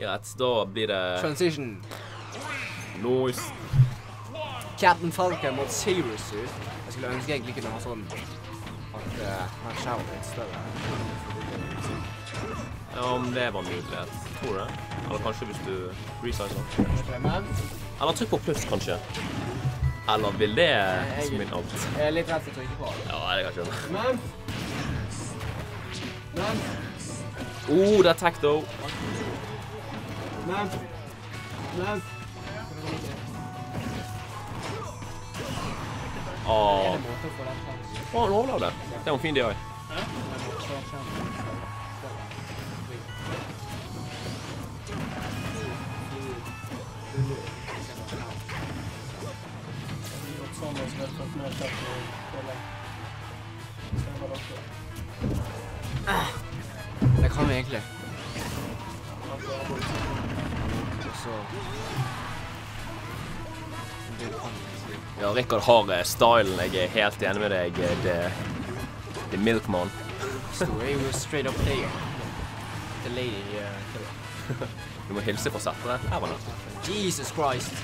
Greit, da blir det... Transition. Nice. Captain Falcon mot Zero Suit. Jeg skulle ønske egentlig kunne ha sånn at man shower litt større. Ja, om det var mulighet. Tror du det? Eller kanskje hvis du resizer. Eller trykk på pluss, kanskje. Eller vil det som min alt? Jeg er litt redd for å trykke på det. Ja, det kan jeg skjønne. Men. Det er attack, though. Men. Han overlevde. Det var en fin DI. Det kan vi egentlig. Ja, Rikard har stylen. Jeg er helt enig med deg. Det er Milkman. Så er jo straight up player. The lady killer. Du må hilse på settere. Her var det. Jesus Christ.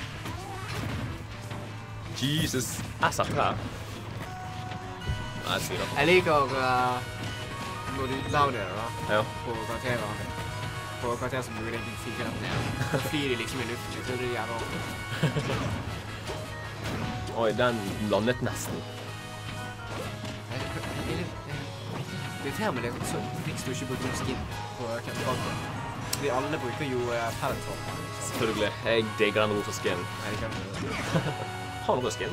Jesus. Jeg setter her. Nei, jeg sier det. Jeg liker når du louder da, Ja. på karakterer. På karakterer som bruker egentlig fyker dem ned. Så flyr de liksom i luften. Jeg tror det er rart. Oi, den landet nesten. Det irriterer meg litt så fikk du ikke bruke noen skin på Captain Falcon. Fordi alle bruker jo Palantor. Selvfølgelig. Jeg digger den rosa skin. Nei, det kan ikke. Har du rød skin?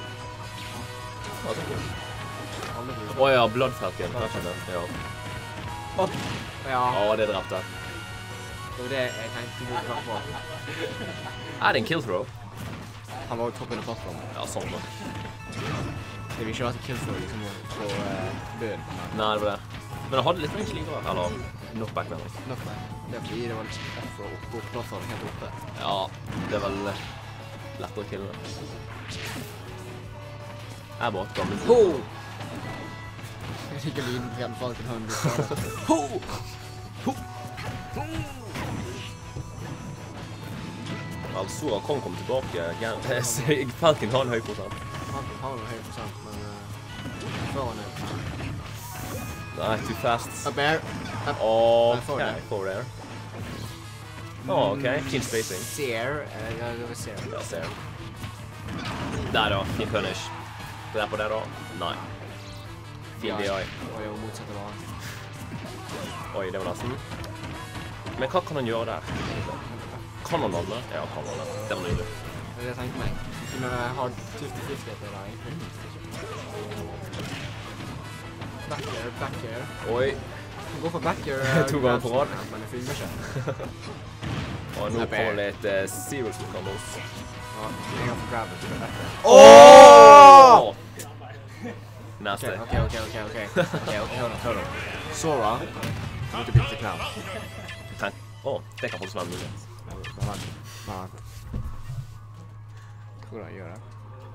Alle bruker. Åja, Blood Falcon. Jeg skjønner. Ja. Ja, Det drepte. det var det jeg tenkte du kunne på. Er det en kill throw? Han var jo toppen av plattformen. Ja, sånn da. Det vil ikke være til kill for liksom på bøen. Nei, det var det. Men han hadde litt range likevel. Eller knockback, mener jeg. Nok meg. Det er fordi det var litt derfor oppe på plattformen helt oppe. Ja, det er vel lettere å kille det. Jeg er bare et gammelt. Ho! Jeg liker lyden på Captain Falcon har en blitt. Ho! Sora kan komme tilbake. Falcon har en høy prosent. Falcon har en høy prosent, men før han er... Nei, too fast. A bear. Ok, forward air. Ok, fin spacing. Seer. Ja, det var Seer. Ja, ser. Der da, fin punish. Det er på det da? Nei. Fin DI. Og jo motsatt av han. Oi, det var nesten. Men hva kan han gjøre der? Kan han lande? Ja, kan han lande. Det var nydelig. Det er det jeg tenkte meg. Du kunne ha 50-50 etter det egentlig. Back air. Oi. Gå for back air. 2 ganger på rad. Men det fungerer ikke. Og nå får vi litt Zero Suit combos. Ja, en gang for grabben til dette. Åh! Nasty. Ok, hør nå. Sora måtte bytte knall. Det kan faktisk være mulig. Vent. Tror jeg gjør det.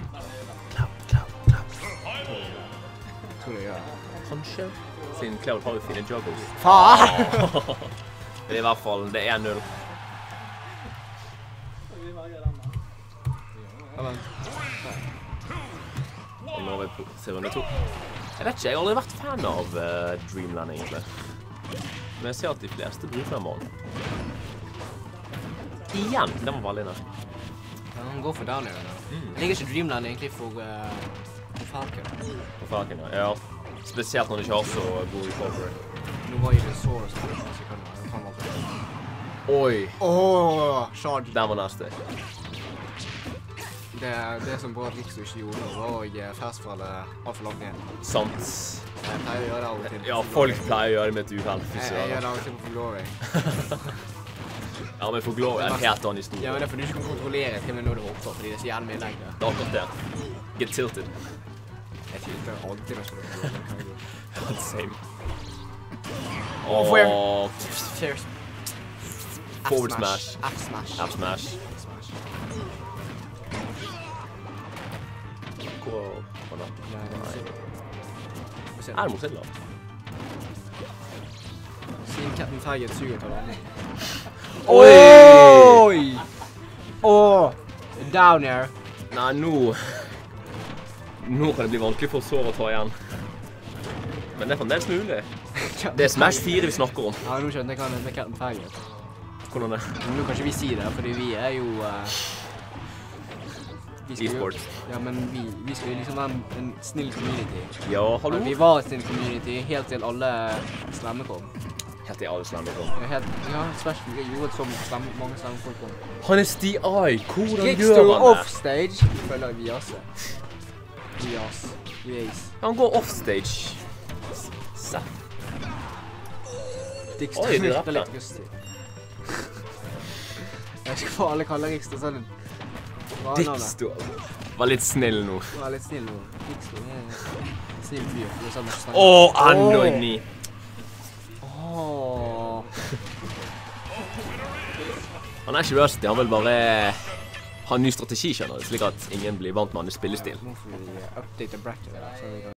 Tror jeg gjør det. Kanskje. Siden Cloud har jo fine juggles. Faen! Det er i hvert fall, det er 1-0. Og nå er vi på runde 2. Jeg vet ikke, jeg har aldri vært fan av Dreamland egentlig. Men jeg ser at de fleste bruker den månen. Igjen, den var veldig nær. Han går for down air nå. Jeg liker ikke Dreamland egentlig for Falcon. På Falcon, ja. Spesielt når de ikke har så god recovery. Nå var jo det Sora som kan være for. Oi! Charge. Den var nasty. Det som bra at Riksu ikke gjorde det, var å fastfalle alt for langt ned. Sant. Jeg pleier å gjøre det av og til. Ja, folk pleier å gjøre det med et uheld. Jeg gjør det av og til på Glory. Ja, men for Glory er en helt annen historie. Ja, men det er fordi du ikke kan kontrollere til og med når du hopper, fordi det er så jævlig mye lengre. Det er akkurat det. Get tilted. Jeg tilter alltid når jeg spiller Glory. Same. Forward smash. F-smash. F-smash. Hvor da? Er det Mozilla? Siden Captain Falcon suger til vanlig. Oi! Down air. Nei, nå kan det bli vanskelig for Sår å ta igjen. Men det er fremdeles mulig. Det er Smash 4 vi snakker om. Ja, nå skjønner jeg hva det er med Captain Falcon. Hvordan det? Nå kan ikke vi si det, fordi vi er jo... E-sport. Ja, men vi skal jo liksom være en snill community. Ja, hallo? Vi var en snill community helt til alle slemme kom. Helt til alle slemme kom. Ja, Smash gjorde så mange slemme folk kom. Han er Sti-I, hvordan gjør Trickster han det? offstage, føler jeg vi Han går offstage. Seff. Dixter Oi, det virker litt drepte. gustig. Jeg vet ikke hva alle kaller Dixter sånn. Dixter. Var litt snill nå. Var litt snill nå. Dixter er en snill fyr. Annoying. Han er ikke rusty, han vil bare ha en ny strategi, skjønner du, slik at ingen blir vant med hans spillestil. Nå får vi update bracket.